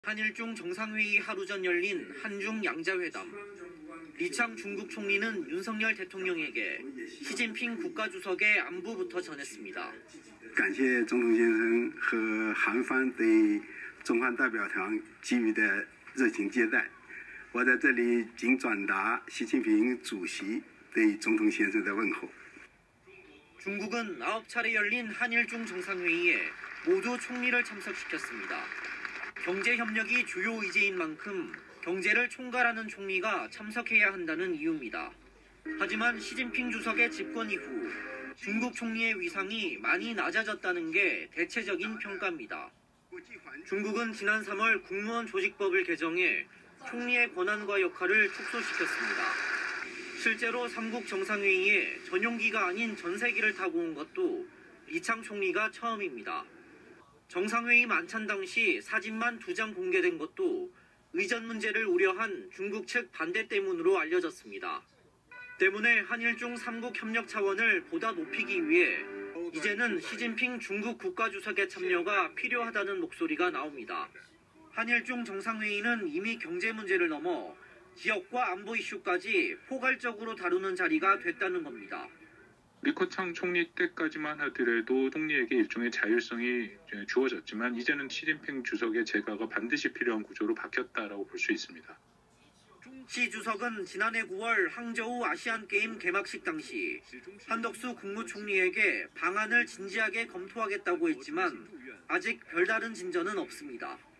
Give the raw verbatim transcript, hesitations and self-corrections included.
한일중 정상회의 하루 전 열린 한중 양자회담. 리창 중국 총리는 윤석열 대통령에게 시진핑 국가주석의 안부부터 전했습니다. 感谢总统先生和韩方对中方代表团给予的热情接待。我在这里谨转达习近平主席对总统先生的问候。 중국은 아홉 차례 열린 한일중 정상회의에 모두 총리를 참석시켰습니다. 경제협력이 주요 의제인 만큼 경제를 총괄하는 총리가 참석해야 한다는 이유입니다. 하지만 시진핑 주석의 집권 이후 중국 총리의 위상이 많이 낮아졌다는 게 대체적인 평가입니다. 중국은 지난 삼월 국무원 조직법을 개정해 총리의 권한과 역할을 축소시켰습니다. 실제로 삼국 정상회의에 전용기가 아닌 전세기를 타고 온 것도 리창 총리가 처음입니다. 정상회의 만찬 당시 사진만 두 장 공개된 것도 의전 문제를 우려한 중국 측 반대 때문으로 알려졌습니다. 때문에 한일중 삼국 협력 차원을 보다 높이기 위해 이제는 시진핑 중국 국가주석의 참여가 필요하다는 목소리가 나옵니다. 한일중 정상회의는 이미 경제 문제를 넘어 지역과 안보 이슈까지 포괄적으로 다루는 자리가 됐다는 겁니다. 리커창 총리 때까지만 하더라도 총리에게 일종의 자율성이 주어졌지만 이제는 시진핑 주석의 제가가 반드시 필요한 구조로 바뀌었다라고 볼 수 있습니다. 시 주석은 지난해 구월 항저우 아시안게임 개막식 당시 한덕수 국무총리에게 방안을 진지하게 검토하겠다고 했지만 아직 별다른 진전은 없습니다.